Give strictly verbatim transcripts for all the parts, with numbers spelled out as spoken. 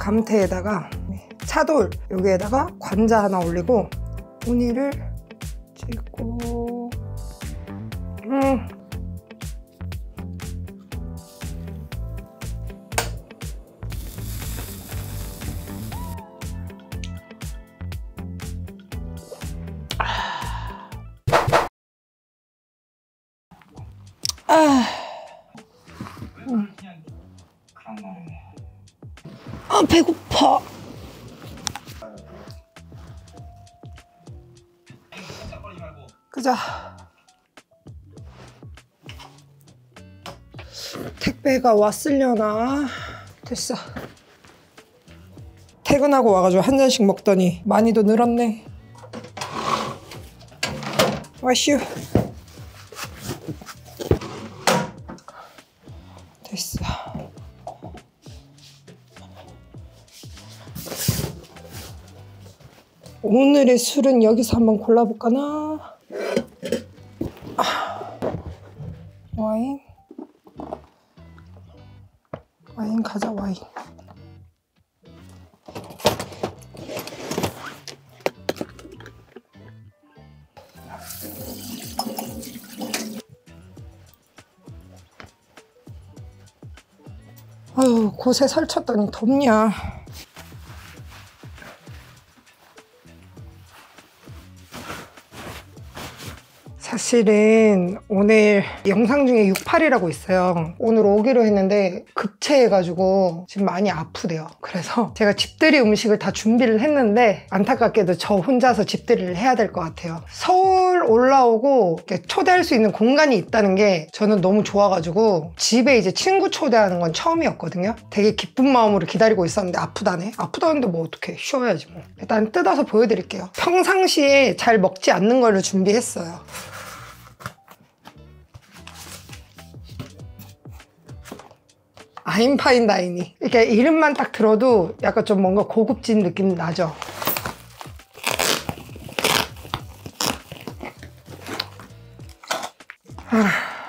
감태에다가 차돌 여기에다가 관자 하나 올리고 우니를 찍고 음. 아, 음. 아 배고파. 그자. 택배가 왔으려나? 됐어. 퇴근하고 와가지고 한 잔씩 먹더니 많이도 늘었네. 와슈. 됐어. 오늘의 술은 여기서 한번 골라볼까나? 아, 와인? 와인 가자, 와인. 아유, 곳에 설쳤더니 덥냐. 사실은 오늘 영상 중에 육팔이라고 있어요. 오늘 오기로 했는데 급체해가지고 지금 많이 아프대요. 그래서 제가 집들이 음식을 다 준비를 했는데 안타깝게도 저 혼자서 집들이를 해야 될 것 같아요. 서울 올라오고 초대할 수 있는 공간이 있다는 게 저는 너무 좋아가지고 집에 이제 친구 초대하는 건 처음이었거든요. 되게 기쁜 마음으로 기다리고 있었는데 아프다네. 아프다는데 뭐 어떡해, 쉬어야지 뭐. 일단 뜯어서 보여드릴게요. 평상시에 잘 먹지 않는 걸로 준비했어요. 아임파인다이니. 이렇게 이름만 딱 들어도 약간 좀 뭔가 고급진 느낌 나죠? 아.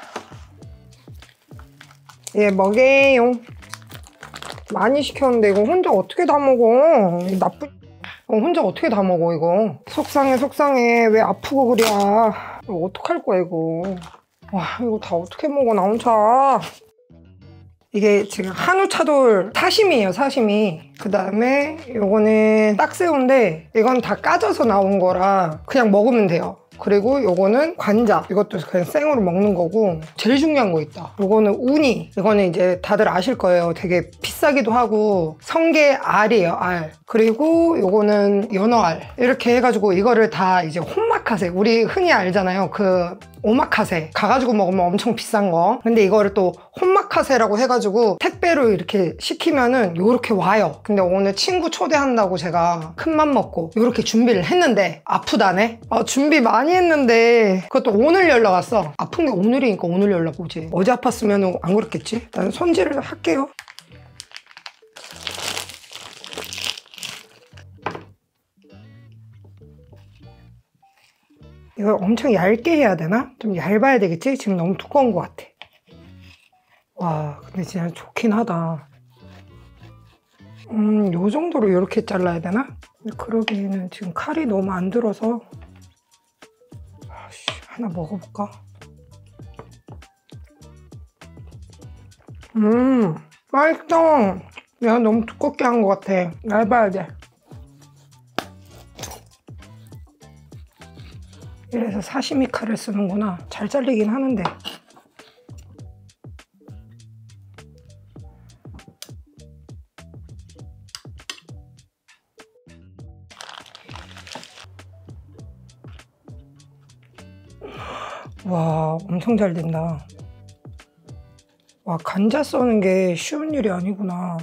예, 먹여요. 많이 시켰는데 이거 혼자 어떻게 다 먹어? 나쁜... 어, 혼자 어떻게 다 먹어 이거? 속상해 속상해. 왜 아프고 그래? 이거 어떡할 거야 이거? 와, 이거 다 어떻게 먹어 나 혼자. 이게 지금 한우 차돌 사시미예요, 사시미. 그 다음에 요거는 딱새우인데 이건 다 까져서 나온 거라 그냥 먹으면 돼요. 그리고 요거는 관자, 이것도 그냥 생으로 먹는 거고. 제일 중요한 거 있다. 요거는 우니. 이거는 이제 다들 아실 거예요. 되게 비싸기도 하고 성게 알이에요, 알. 그리고 요거는 연어알. 이렇게 해가지고 이거를 다 이제 혼마카세, 우리 흔히 알잖아요, 그 오마카세 가가지고 먹으면 엄청 비싼 거. 근데 이거를 또 혼마카세라고 해가지고 택배로 이렇게 시키면은 요렇게 와요. 근데 오늘 친구 초대한다고 제가 큰맘 먹고 요렇게 준비를 했는데 아프다네. 아, 준비 많이 했는데 그것도 오늘 연락 왔어. 아픈 게 오늘이니까 오늘 연락 오지. 어제 아팠으면 안 그렇겠지. 일단 손질을 할게요. 이걸 엄청 얇게 해야 되나? 좀 얇아야 되겠지? 지금 너무 두꺼운 것 같아. 와, 근데 진짜 좋긴 하다. 음, 요 정도로 이렇게 잘라야 되나? 근데 그러기에는 지금 칼이 너무 안 들어서. 아씨, 하나 먹어볼까? 음, 맛있어. 야, 너무 두껍게 한 것 같아. 얇아야 돼. 이래서 사시미 칼을 쓰는구나. 잘 잘리긴 하는데. 와, 엄청 잘 된다. 와, 간자 써는 게 쉬운 일이 아니구나.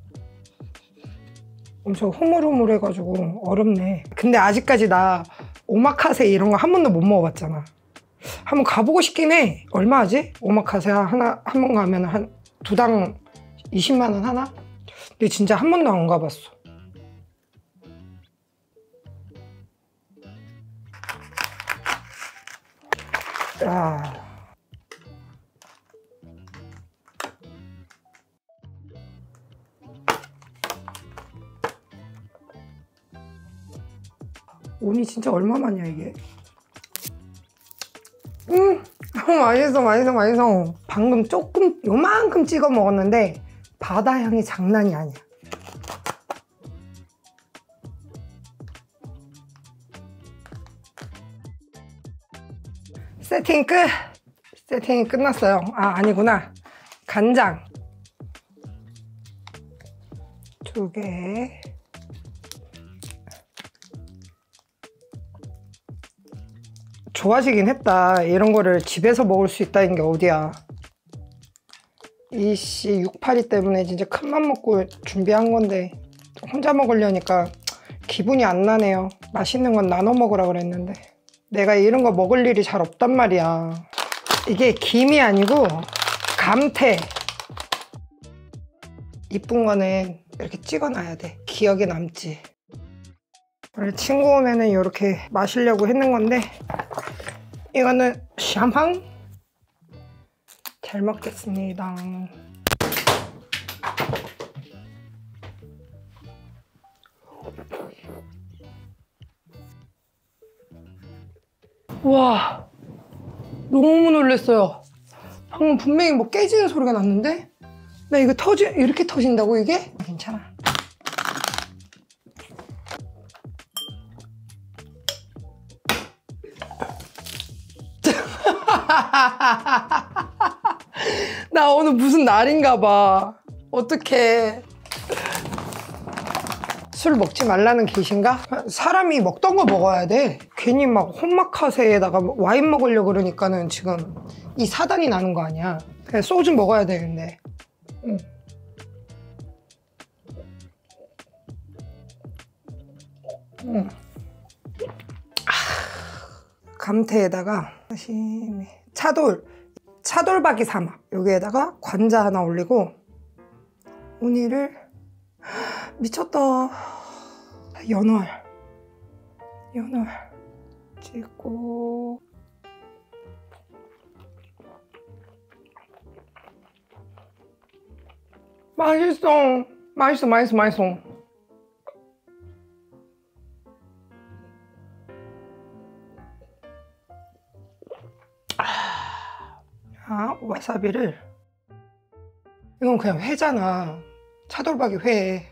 엄청 흐물흐물해가지고 어렵네. 근데 아직까지 나 오마카세 이런 거 한 번도 못 먹어봤잖아. 한번 가보고 싶긴 해. 얼마 하지? 오마카세 하나 한 번 가면 한 두당 이십만 원 하나? 근데 진짜 한 번도 안 가봤어. 야. 운이 진짜 얼마만이야 이게. 음 맛있어 맛있어 맛있어. 방금 조금 요만큼 찍어 먹었는데 바다 향이 장난이 아니야. 세팅 끝! 세팅이 끝났어요. 아 아니구나. 간장 두 개. 좋아지긴 했다. 이런 거를 집에서 먹을 수 있다는 게 어디야. 이씨 육파리 때문에 진짜 큰맘 먹고 준비한 건데 혼자 먹으려니까 기분이 안 나네요. 맛있는 건 나눠 먹으라 그랬는데 내가 이런 거 먹을 일이 잘 없단 말이야. 이게 김이 아니고 감태. 이쁜 거는 이렇게 찍어놔야 돼. 기억에 남지. 원래 친구 오면은 이렇게 마시려고 했는 건데 이거는 샴팡. 잘 먹겠습니다. 와 너무 놀랐어요. 방금 분명히 뭐 깨지는 소리가 났는데 나 이거 터지 이렇게 터진다고 이게? 괜찮아. 나 오늘 무슨 날인가 봐. 어떡해. 술 먹지 말라는 계신가? 사람이 먹던 거 먹어야 돼. 괜히 막 혼마카세에다가 와인 먹으려고 그러니까는 지금 이 사단이 나는 거 아니야. 그냥 소주 먹어야 되는데. 응. 응. 아, 감태에다가 차돌 차돌박이 삼합 여기에다가 관자 하나 올리고 우니를 미쳤다. 연어알 연어알 찍고 맛있어 맛있어 맛있어 맛있어. 아, 와사비를 이건 그냥 회잖아. 차돌박이 회.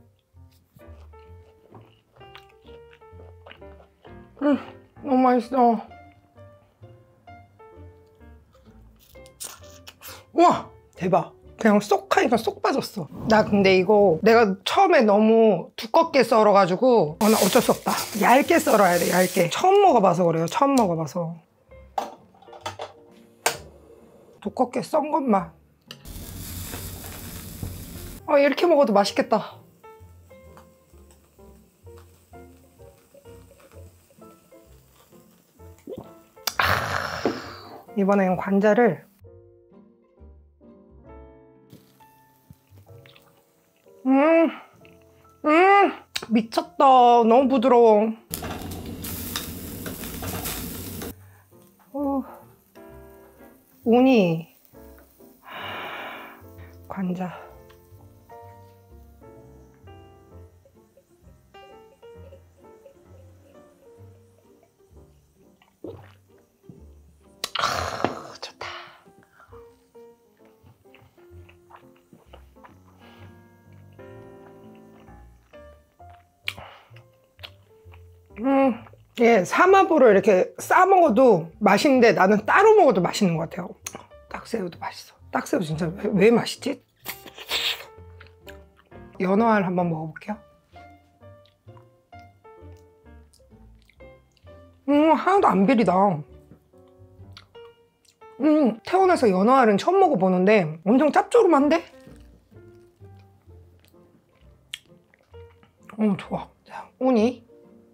음, 너무 맛있어. 우와 대박. 그냥 쏙 하니까 쏙 빠졌어. 나 근데 이거 내가 처음에 너무 두껍게 썰어가지고 어, 나 어쩔 수 없다. 얇게 썰어야 돼. 얇게. 처음 먹어봐서 그래요. 처음 먹어봐서. 두껍게 썬 것만. 어, 이렇게 먹어도 맛있겠다. 아, 이번엔 관자를 음, 음, 미쳤다. 너무 부드러워. 어, 우니, 관자. 아, 좋다. 음, 예, 삼합으로 이렇게 싸 먹어도 맛있는데 나는 따로 먹어도 맛있는 것 같아요. 딱새우도 맛있어. 딱새우 진짜 왜, 왜 맛있지? 연어알 한번 먹어볼게요. 음, 하나도 안 비리다. 음, 태어나서 연어알은 처음 먹어보는데 엄청 짭조름한데? 어, 좋아. 자, 우니.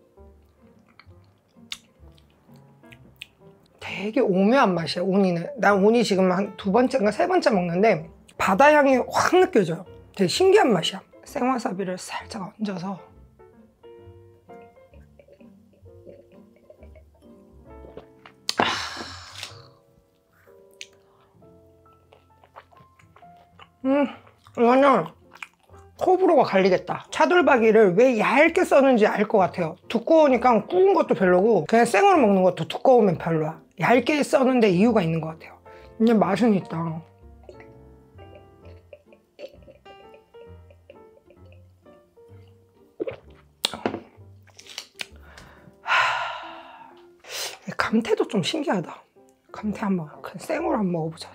되게 오묘한 맛이야, 우니는. 난 우니 지금 한 두 번째인가 세 번째 먹는데 바다 향이 확 느껴져요. 되게 신기한 맛이야. 생와사비를 살짝 얹어서 음, 이거는 호불호가 갈리겠다. 차돌박이를 왜 얇게 써는지 알 것 같아요. 두꺼우니까 구운 것도 별로고 그냥 생으로 먹는 것도 두꺼우면 별로야. 얇게 써는데 이유가 있는 것 같아요. 근데 맛은 있다. 감태도 좀 신기하다. 감태 한번 그냥 생으로 한번 먹어보자.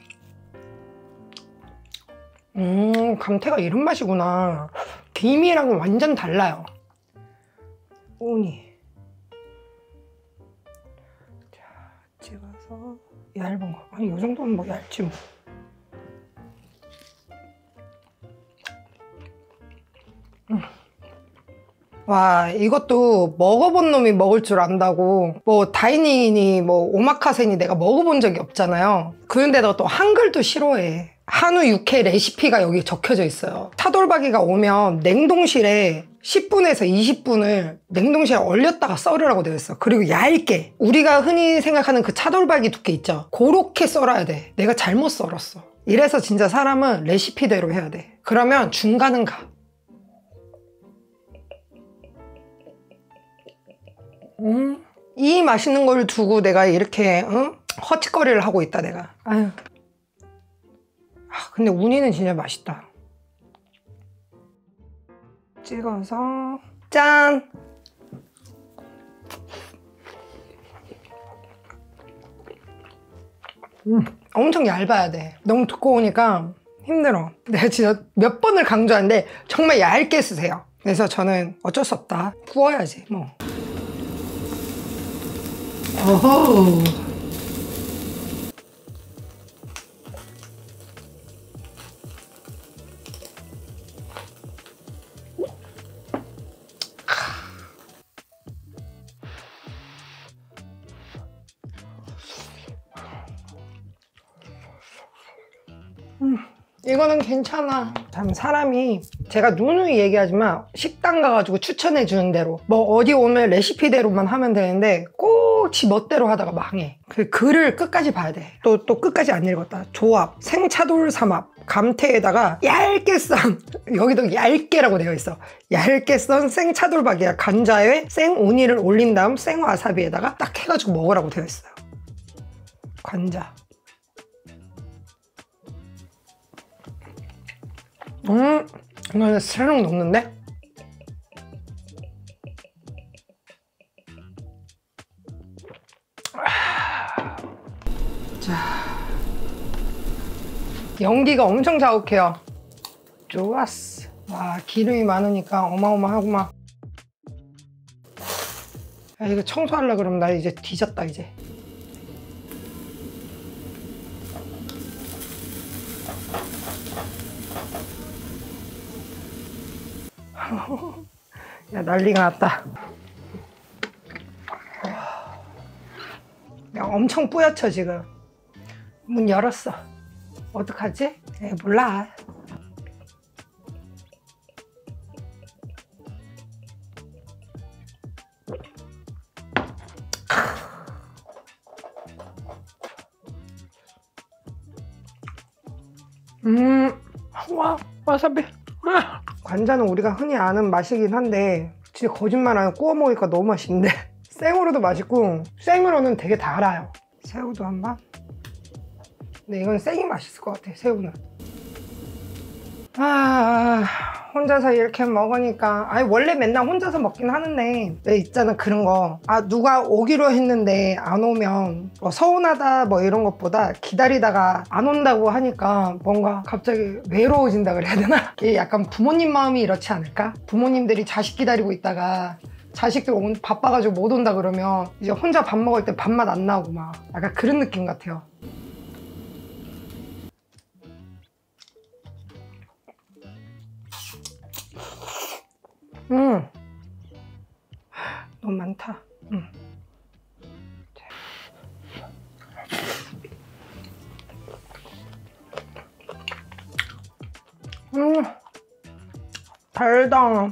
음, 감태가 이런 맛이구나. 김이랑은 완전 달라요. 우니. 자, 찍어서 얇은 거. 아니, 이 정도는 뭐 얇지 뭐. 음. 와, 이것도 먹어본 놈이 먹을 줄 안다고. 뭐 다이닝이니 뭐 오마카세니 내가 먹어본 적이 없잖아요. 그런데도 또 한글도 싫어해. 한우 육회 레시피가 여기 적혀져 있어요. 차돌박이가 오면 냉동실에 십 분에서 이십 분을 냉동실에 얼렸다가 썰으라고 되어 있어. 그리고 얇게. 우리가 흔히 생각하는 그 차돌박이 두께 있죠? 그렇게 썰어야 돼. 내가 잘못 썰었어. 이래서 진짜 사람은 레시피대로 해야 돼. 그러면 중간은 가. 음, 이 맛있는 걸 두고 내가 이렇게 응? 허짓거리를 하고 있다 내가. 아유. 아, 근데 우니는 진짜 맛있다. 찍어서 짠! 음, 엄청 얇아야 돼. 너무 두꺼우니까 힘들어. 내가 진짜 몇 번을 강조하는데 정말 얇게 쓰세요. 그래서 저는 어쩔 수 없다. 구워야지 뭐. 어허. 음, 이거는 괜찮아. 참 사람이 제가 누누이 얘기하지만 식당 가가지고 추천해 주는 대로 뭐 어디 오면 레시피대로만 하면 되는데 꼭 지 멋대로 하다가 망해. 그 글을 끝까지 봐야 돼. 또, 또 끝까지 안 읽었다. 조합, 생차돌 삼합, 감태에다가 얇게 썬 여기도 얇게라고 되어 있어. 얇게 썬 생차돌박이야. 간자에 생오니를 올린 다음 생와사비에다가 딱 해가지고 먹으라고 되어 있어요. 관자. 음, 이거는 스르륵 녹는데? 자, 연기가 엄청 자욱해요. 좋았어. 와, 기름이 많으니까 어마어마하구만. 야, 이거 청소하려고 그러면 나 이제 뒤졌다 이제. 야, 난리가 났다. 야, 엄청 뿌옇죠 지금. 문 열었어. 어떡하지? 에, 몰라. 음, 와, 와사비. 아. 관자는 우리가 흔히 아는 맛이긴 한데 진짜 거짓말 안 하고 구워 먹으니까 너무 맛있는데 생으로도 맛있고 생으로는 되게 달아요. 새우도 한번. 근데 이건 생이 맛있을 것 같아. 새우는. 아, 혼자서 이렇게 먹으니까. 아니 원래 맨날 혼자서 먹긴 하는데 왜 있잖아 그런 거. 아, 누가 오기로 했는데 안 오면 뭐 서운하다 뭐 이런 것보다 기다리다가 안 온다고 하니까 뭔가 갑자기 외로워진다 그래야 되나? 이게 약간 부모님 마음이 이렇지 않을까? 부모님들이 자식 기다리고 있다가 자식들 온, 바빠가지고 못 온다 그러면 이제 혼자 밥 먹을 때 밥맛 안 나고 막 약간 그런 느낌 같아요. 음, 너무 많다. 음. 음, 달다.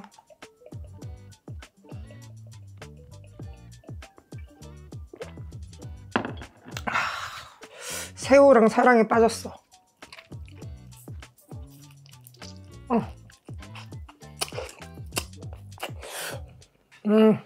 새우랑 사랑에 빠졌어. 어. 음.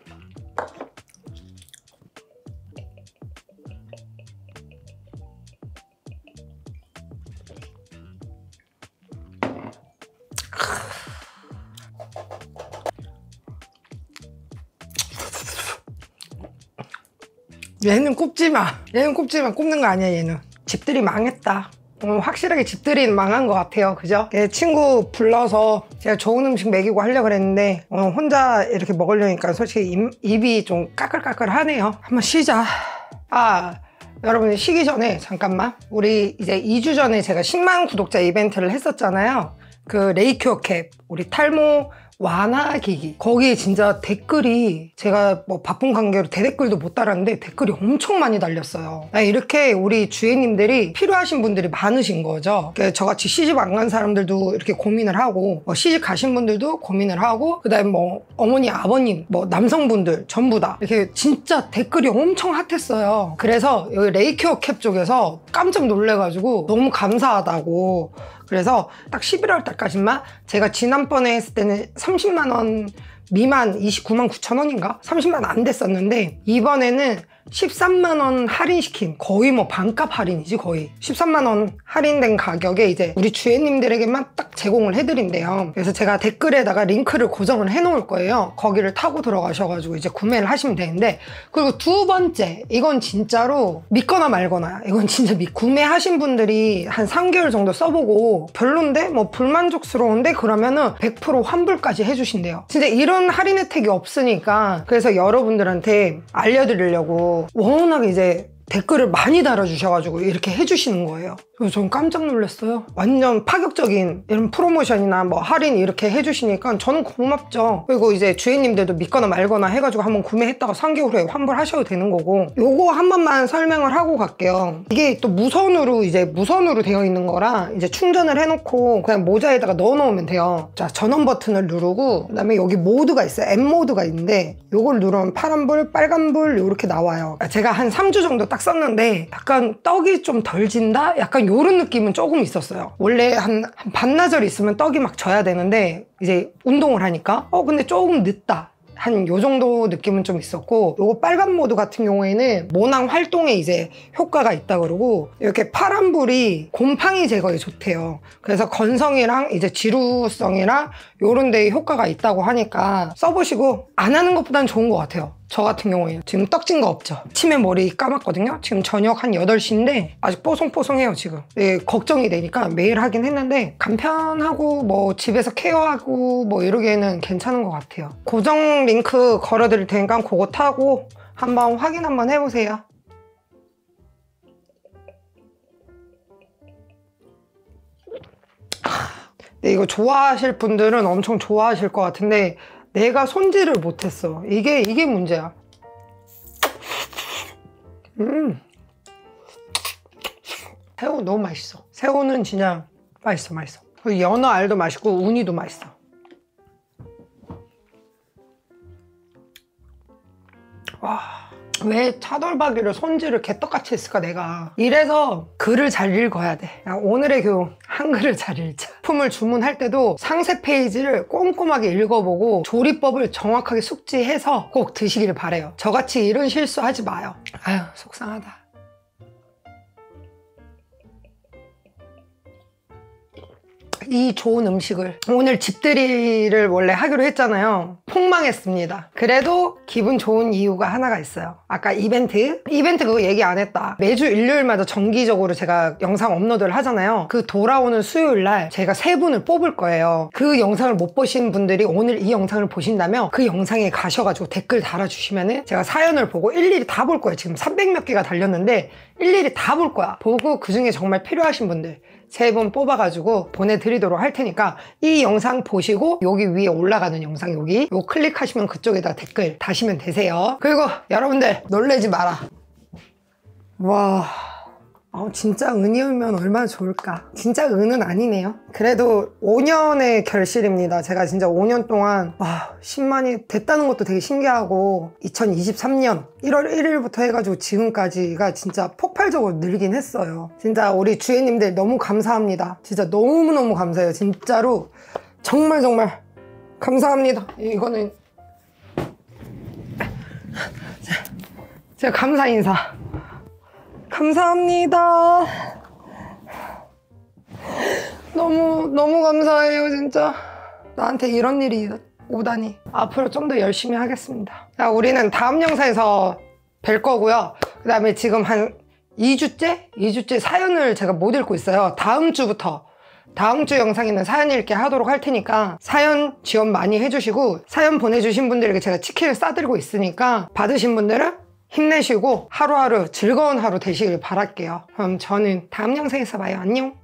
얘는 꼽지마. 얘는 꼽지마. 꼽는 거 아니야 얘는. 집들이 망했다. 어, 확실하게 집들이 망한 것 같아요. 그죠? 친구 불러서 제가 좋은 음식 먹이고 하려고 그랬는데 어, 혼자 이렇게 먹으려니까 솔직히 입, 입이 좀 까끌까끌하네요. 한번 쉬자. 아, 여러분 쉬기 전에 잠깐만, 우리 이제 이 주 전에 제가 십만 구독자 이벤트를 했었잖아요. 그 레이큐어 캡, 우리 탈모 완화기기, 거기에 진짜 댓글이, 제가 뭐 바쁜 관계로 대댓글도 못 달았는데 댓글이 엄청 많이 달렸어요. 이렇게 우리 주혜님들이 필요하신 분들이 많으신 거죠. 저같이 시집 안 간 사람들도 이렇게 고민을 하고, 뭐 시집 가신 분들도 고민을 하고, 그 다음에 뭐 어머니 아버님 뭐 남성분들 전부 다 이렇게 진짜 댓글이 엄청 핫했어요. 그래서 여기 레이큐어 캡 쪽에서 깜짝 놀래가지고 너무 감사하다고, 그래서 딱 십일월 달까지만, 제가 지난번에 했을 때는 삼십만 원 미만 이십구만 구천 원인가? 삼십만 원 안 됐었는데, 이번에는 십삼만 원 할인시킨, 거의 뭐 반값 할인이지 거의. 십삼만 원 할인된 가격에 이제 우리 주혜님들에게만 딱 제공을 해드린대요. 그래서 제가 댓글에다가 링크를 고정을 해놓을 거예요. 거기를 타고 들어가셔가지고 이제 구매를 하시면 되는데, 그리고 두 번째, 이건 진짜로 믿거나 말거나, 이건 진짜 미, 구매하신 분들이 한 삼 개월 정도 써보고 별론데? 뭐 불만족스러운데? 그러면은 백 퍼센트 환불까지 해주신대요. 진짜 이런 할인 혜택이 없으니까, 그래서 여러분들한테 알려드리려고 워낙에 이제 댓글을 많이 달아주셔가지고 이렇게 해주시는 거예요. 그래서 전 깜짝 놀랐어요. 완전 파격적인 이런 프로모션이나 뭐 할인 이렇게 해주시니까 저는 고맙죠. 그리고 이제 주혜님들도 믿거나 말거나 해가지고 한번 구매했다가 삼 개월 후에 환불하셔도 되는 거고. 요거 한 번만 설명을 하고 갈게요. 이게 또 무선으로, 이제 무선으로 되어 있는 거라 이제 충전을 해놓고 그냥 모자에다가 넣어 놓으면 돼요. 자, 전원 버튼을 누르고, 그 다음에 여기 모드가 있어요. M 모드가 있는데 요걸 누르면 파란불, 빨간불 이렇게 나와요. 제가 한 삼 주 정도 딱 썼는데 약간 떡이 좀 덜 진다? 약간 요런 느낌은 조금 있었어요. 원래 한, 한 반나절 있으면 떡이 막 져야 되는데 이제 운동을 하니까 어 근데 조금 늦다, 한 요 정도 느낌은 좀 있었고, 요거 빨간 모드 같은 경우에는 모낭 활동에 이제 효과가 있다 그러고, 이렇게 파란불이 곰팡이 제거에 좋대요. 그래서 건성이랑 이제 지루성이랑 요런 데에 효과가 있다고 하니까 써보시고, 안 하는 것보단 좋은 것 같아요. 저 같은 경우에는 지금 떡진 거 없죠. 치매 머리 감았거든요. 지금 저녁 한 여덟 시인데 아직 뽀송뽀송해요 지금. 예, 걱정이 되니까 매일 하긴 했는데, 간편하고 뭐 집에서 케어하고 뭐 이러기에는 괜찮은 것 같아요. 고정 링크 걸어드릴 테니까 그거 타고 한번 확인 한번 해보세요. 네, 이거 좋아하실 분들은 엄청 좋아하실 것 같은데 내가 손질을 못했어. 이게 이게 문제야. 음, 새우 너무 맛있어. 새우는 진짜 맛있어, 맛있어. 그리고 연어 알도 맛있고 우니도 맛있어. 와, 왜 차돌박이를 손질을 개떡같이 했을까 내가. 이래서 글을 잘 읽어야 돼. 오늘의 교훈, 한글을 잘 읽자. 품을 주문할 때도 상세 페이지를 꼼꼼하게 읽어보고 조리법을 정확하게 숙지해서 꼭 드시길 바래요. 저같이 이런 실수 하지 마요. 아유, 속상하다. 이 좋은 음식을, 오늘 집들이를 원래 하기로 했잖아요. 폭망했습니다. 그래도 기분 좋은 이유가 하나가 있어요. 아까 이벤트 이벤트 그거 얘기 안 했다. 매주 일요일마다 정기적으로 제가 영상 업로드를 하잖아요. 그 돌아오는 수요일날 제가 세 분을 뽑을 거예요. 그 영상을 못 보신 분들이 오늘 이 영상을 보신다면 그 영상에 가셔가지고 댓글 달아주시면은 제가 사연을 보고 일일이 다 볼 거예요. 지금 삼백 몇 개가 달렸는데 일일이 다 볼 거야. 보고 그 중에 정말 필요하신 분들 세 분 뽑아가지고 보내드리도록 할 테니까, 이 영상 보시고 여기 위에 올라가는 영상, 여기 요 클릭하시면 그쪽에다 댓글 다시면 되세요. 그리고 여러분들 놀래지 마라. 와, 어, 진짜 은이면 얼마나 좋을까. 진짜 은은 아니네요. 그래도 오 년의 결실입니다. 제가 진짜 오 년 동안 와, 십만이 됐다는 것도 되게 신기하고, 이천이십삼 년 일월 일일부터 해가지고 지금까지가 진짜 폭발적으로 늘긴 했어요. 진짜 우리 주혜님들 너무 감사합니다. 진짜 너무너무 감사해요. 진짜로 정말 정말 감사합니다. 이거는 제가 감사 인사. 감사합니다. 너무 너무 감사해요 진짜. 나한테 이런 일이 오다니. 앞으로 좀 더 열심히 하겠습니다. 자, 우리는 다음 영상에서 뵐 거고요. 그 다음에 지금 한 이 주째? 이 주째 사연을 제가 못 읽고 있어요. 다음 주부터 다음 주 영상에는 사연 읽기 하도록 할 테니까 사연 지원 많이 해주시고, 사연 보내주신 분들에게 제가 치킨을 싸드리고 있으니까 받으신 분들은 힘내시고 하루하루 즐거운 하루 되시길 바랄게요. 그럼 저는 다음 영상에서 봐요. 안녕.